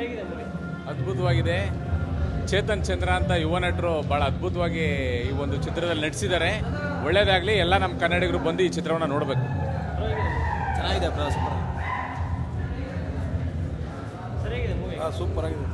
ಅದ್ಭುತವಾಗಿದೆ. ಚೇತನ್ ಚಂದ್ರ ಅಂತ ಯುವ ನಟರು ಬಹಳ ಅದ್ಭುತವಾಗಿ ಈ ಒಂದು ಚಿತ್ರದಲ್ಲಿ ನಟಿಸಿದ್ದಾರೆ. ಒಳ್ಳೇದಾಗ್ಲಿ. ಎಲ್ಲ ನಮ್ಮ ಕನ್ನಡಿಗರು ಬಂದು ಈ ಚಿತ್ರವನ್ನು ನೋಡಬೇಕು. ಚೆನ್ನಾಗಿದೆ, ಸೂಪರ್ ಆಗಿದೆ.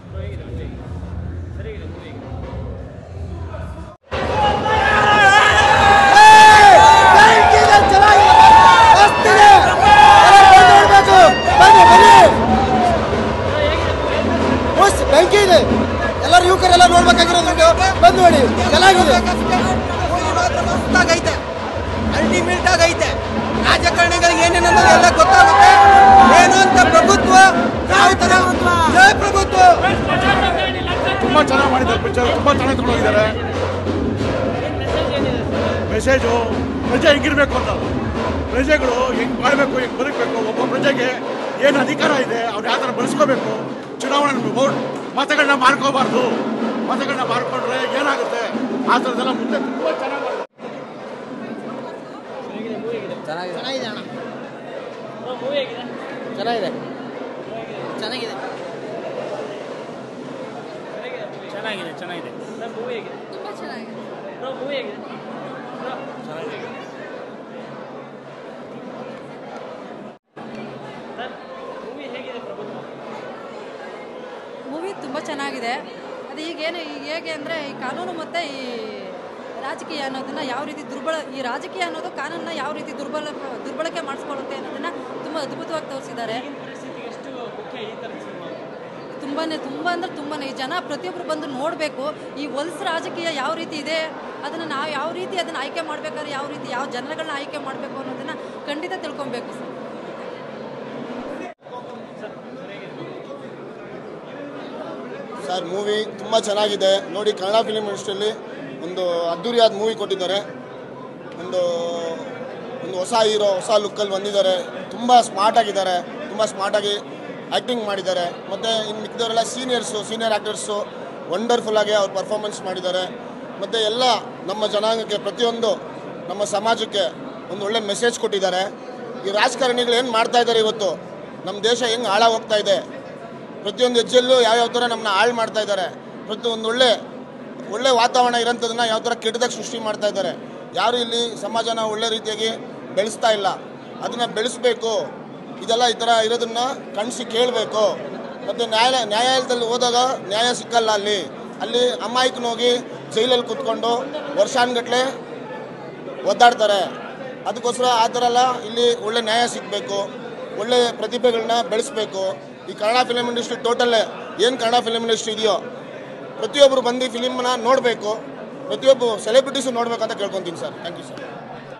ಬೆಂಕಿ ಇದೆ. ಎಲ್ಲರೂ ಯುವಕರೆಲ್ಲ ನೋಡ್ಬೇಕಾಗಿರೋದು ಬಂದು ನೋಡಿ. ಚೆನ್ನಾಗಿದೆ, ಮಸ್ತಾಗೈತೆ, ಅಲ್ಟಿಮೇಟ್ ಆಗೈತೆ. ರಾಜಕಾರಣಿಗಳಿಗೆ ಏನೇನು ಎಲ್ಲ ಗೊತ್ತಾಗುತ್ತೆ. ಏನು ಅಂತ ಪ್ರಭುತ್ವ, ಯಾವ ತರ ಜಯ ಪ್ರಭುತ್ವ. ತುಂಬಾ ಚೆನ್ನಾಗಿ ಮಾಡಿದ್ದಾರೆ. ಪಿಕ್ಚರ್ ತುಂಬಾ ಚೆನ್ನಾಗಿ ತಗೊಂಡೋಗಿದ್ದಾರೆ. ಮೆಸೇಜು ಪ್ರಜೆ ಹೆಂಗಿರ್ಬೇಕು ಅಂತ, ಪ್ರಜೆಗಳು ಹೆಂಗ್ ಮಾಡಬೇಕು, ಹೆಂಗ್ ಬದುಕಬೇಕು, ಒಬ್ಬ ಪ್ರಜೆಗೆ ಏನು ಅಧಿಕಾರ ಇದೆ ಅವ್ರು ಯಾವ ಥರ ಬಳಸ್ಕೋಬೇಕು, ಚುನಾವಣೆ ಮತಗಳನ್ನ ಮಾರ್ಕೋಬಾರ್ದು, ಮತಗಳನ್ನ ಮಾರ್ಕೊಂಡ್ರೆ ಏನಾಗುತ್ತೆ ಆ ಥರದ್ದೆಲ್ಲ ಮುಂದೆ ತುಂಬ ಚೆನ್ನಾಗಿದೆ. ಚೆನ್ನಾಗಿದೆ ಅಣ್ಣ, ಚೆನ್ನಾಗಿದೆ, ಚೆನ್ನಾಗಿದೆ, ಚೆನ್ನಾಗಿದೆ, ಚೆನ್ನಾಗಿದೆ, ತುಂಬಾ ಚೆನ್ನಾಗಿದೆ. ಮೂವಿ ತುಂಬ ಚೆನ್ನಾಗಿದೆ. ಅದು ಈಗೇನು ಹೇಗೆ ಅಂದರೆ ಈ ಕಾನೂನು ಮತ್ತು ಈ ರಾಜಕೀಯ ಅನ್ನೋದನ್ನು ಯಾವ ರೀತಿ ಈ ರಾಜಕೀಯ ಅನ್ನೋದು ಕಾನೂನನ್ನ ಯಾವ ರೀತಿ ದುರ್ಬಳಕೆ ಮಾಡಿಸ್ಕೊಳ್ಳುತ್ತೆ ಅನ್ನೋದನ್ನು ತುಂಬ ಅದ್ಭುತವಾಗಿ ತೋರಿಸಿದ್ದಾರೆ. ತುಂಬಾ ತುಂಬಾ ಈ ಜನ ಪ್ರತಿಯೊಬ್ಬರು ಬಂದು ನೋಡಬೇಕು. ಈ ಹೊಲಸು ರಾಜಕೀಯ ಯಾವ ರೀತಿ ಇದೆ, ಅದನ್ನು ನಾವು ಯಾವ ರೀತಿ ಅದನ್ನು ಆಯ್ಕೆ ಮಾಡಬೇಕಾದ್ರೆ ಯಾವ ರೀತಿ ಯಾವ ಜನಗಳನ್ನ ಆಯ್ಕೆ ಮಾಡಬೇಕು ಅನ್ನೋದನ್ನು ಖಂಡಿತ ತಿಳ್ಕೊಬೇಕು ಸರ್. ಸರ್ ಮೂವಿ ತುಂಬ ಚೆನ್ನಾಗಿದೆ ನೋಡಿ. ಕನ್ನಡ ಫಿಲಿಮ್ ಇಂಡಸ್ಟ್ರಿಯಲ್ಲಿ ಒಂದು ಅದ್ದೂರಿಯಾದ ಮೂವಿ ಕೊಟ್ಟಿದ್ದಾರೆ. ಒಂದು ಹೊಸ ಹೀರೋ, ಹೊಸ ಲುಕ್ಕಲ್ಲಿ ಬಂದಿದ್ದಾರೆ. ತುಂಬ ಸ್ಮಾರ್ಟಾಗಿದ್ದಾರೆ, ತುಂಬ ಸ್ಮಾರ್ಟಾಗಿ ಆ್ಯಕ್ಟಿಂಗ್ ಮಾಡಿದ್ದಾರೆ. ಮತ್ತು ಇನ್ನು ಮಿಕ್ಕಿದವರೆಲ್ಲ ಸೀನಿಯರ್ ಆ್ಯಕ್ಟರ್ಸು ವಂಡರ್ಫುಲ್ಲಾಗಿ ಅವ್ರು ಪರ್ಫಾರ್ಮೆನ್ಸ್ ಮಾಡಿದ್ದಾರೆ. ಮತ್ತು ಎಲ್ಲ ನಮ್ಮ ಜನಾಂಗಕ್ಕೆ, ಪ್ರತಿಯೊಂದು ನಮ್ಮ ಸಮಾಜಕ್ಕೆ ಒಂದು ಒಳ್ಳೆ ಮೆಸೇಜ್ ಕೊಟ್ಟಿದ್ದಾರೆ. ಈ ರಾಜಕಾರಣಿಗಳು ಏನು ಮಾಡ್ತಾಯಿದ್ದಾರೆ ಇವತ್ತು, ನಮ್ಮ ದೇಶ ಹೆಂಗೆ ಹಾಳಾಗಿ ಹೋಗ್ತಾ ಇದೆ, ಪ್ರತಿಯೊಂದು ಹೆಜ್ಜೆಲ್ಲೂ ಯಾವ್ಯಾವ ಥರ ನಮ್ಮನ್ನ ಹಾಳು ಮಾಡ್ತಾ ಇದ್ದಾರೆ, ಪ್ರತಿಯೊಂದು ಒಳ್ಳೆ ವಾತಾವರಣ ಇರೋಂಥದ್ದನ್ನು ಯಾವ ಥರ ಕೆಟ್ಟದಾಗಿ ಸೃಷ್ಟಿ ಮಾಡ್ತಾ ಇದ್ದಾರೆ. ಯಾರು ಇಲ್ಲಿ ಸಮಾಜನ ಒಳ್ಳೆ ರೀತಿಯಾಗಿ ಬೆಳೆಸ್ತಾ ಇಲ್ಲ, ಅದನ್ನು ಬೆಳೆಸಬೇಕು. ಇದೆಲ್ಲ ಈ ಥರ ಇರೋದನ್ನು ಕಣ್ಸಿ ಕೇಳಬೇಕು. ಮತ್ತು ನ್ಯಾಯಾಲಯದಲ್ಲಿ ಹೋದಾಗ ನ್ಯಾಯ ಸಿಕ್ಕಲ್ಲ. ಅಲ್ಲಿ ಅಮಾಯಕನೋಗಿ ಜೈಲಲ್ಲಿ ಕೂತ್ಕೊಂಡು ವರ್ಷಾನುಗಟ್ಟಲೆ ಒದ್ದಾಡ್ತಾರೆ. ಅದಕ್ಕೋಸ್ಕರ ಆ ಥರ ಎಲ್ಲ ಇಲ್ಲಿ ಒಳ್ಳೆ ನ್ಯಾಯ ಸಿಗಬೇಕು, ಒಳ್ಳೆ ಪ್ರತಿಭೆಗಳನ್ನ ಬೆಳೆಸಬೇಕು. ಈ ಕನ್ನಡ ಫಿಲಿಮ್ ಇಂಡಸ್ಟ್ರಿ ಟೋಟಲ್ಲೇ ಏನು ಕನ್ನಡ ಫಿಲಿಮ್ ಇಂಡಸ್ಟ್ರಿ ಇದೆಯೋ ಪ್ರತಿಯೊಬ್ಬರು ಬಂದು ಫಿಲಿಮ್ನ ನೋಡಬೇಕು, ಪ್ರತಿಯೊಬ್ಬ ಸೆಲೆಬ್ರಿಟೀಸು ನೋಡಬೇಕಂತ ಕೇಳ್ಕೊತೀನಿ ಸರ್. Thank you sir.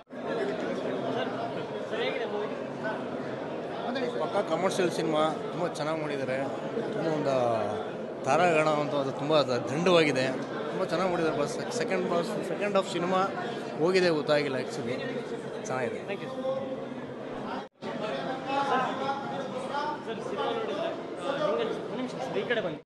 ಪಕ್ಕ ಕಮರ್ಷಿಯಲ್ ಸಿನಿಮಾ, ತುಂಬ ಚೆನ್ನಾಗಿ ಮಾಡಿದ್ದಾರೆ. ತುಂಬ ಒಂದು ತಾರಾಗಣ ಅಂತ ಅದು ತುಂಬ ದಂಡವಾಗಿದೆ, ತುಂಬ ಚೆನ್ನಾಗಿ ಮಾಡಿದ್ದಾರೆ. ಬಸ್ ಸೆಕೆಂಡ್ ಹಾಫ್ ಸಿನಿಮಾ ಹೋಗಿದೆ ಗೊತ್ತಾಗಿಲ್ಲ ಆ್ಯಕ್ಚುಲಿ. ಚೆನ್ನಾಗಿದೆ. Thank you. ಈ ಕಡೆ ಬನ್ನಿ.